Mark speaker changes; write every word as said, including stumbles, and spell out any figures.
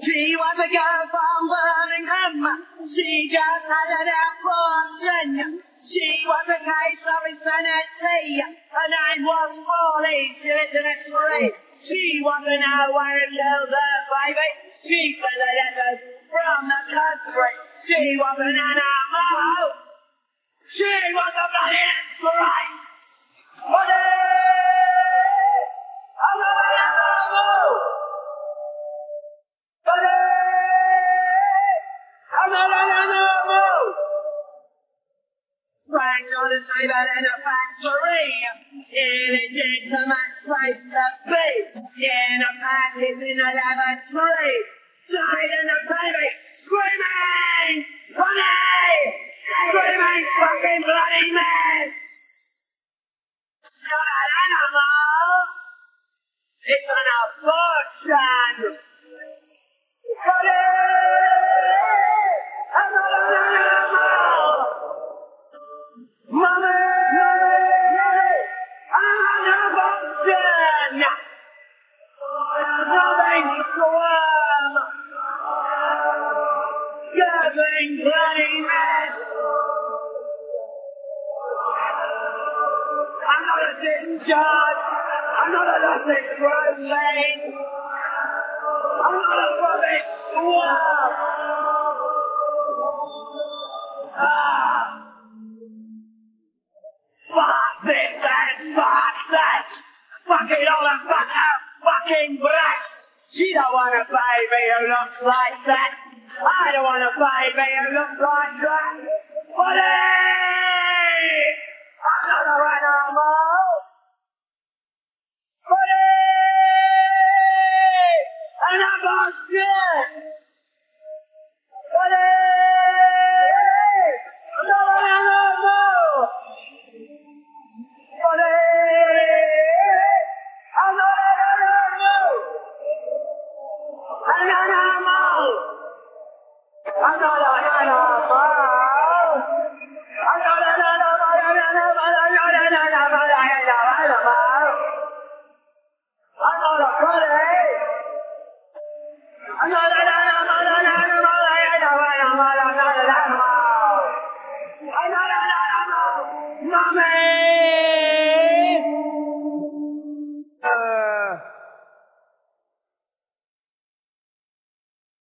Speaker 1: She was a girl from Birmingham. She just had an abortion. She was a case of insanity. Her name was Polly. She lived in a tree. She wasn't no one who killed her baby. She sent the letters from the country. She was an animal. She was a bloody disgrace. Polly! I'm not an animal! I'm not an animal! Frank on the table in a factory. Illegitimate place to be. In a package in a lavatory. Died in a baby. Screaming! Funny! Screaming fucking bloody mess! Not an animal! It's an abortion! Funny! I'm not an animal! Mommy! I'm an abortion! Nothing squirm! Gurgling bloody mess! I'm not a discharge! I'm not a lusset protein! I'm not a rubbish squirm! Ah! Fuck this and fuck that! Fuck it all and fuck that fucking brat! She don't want a baby who looks like that! I don't want a baby who looks like that! Buddy! I'm not a animal! Buddy! And I'm not shit!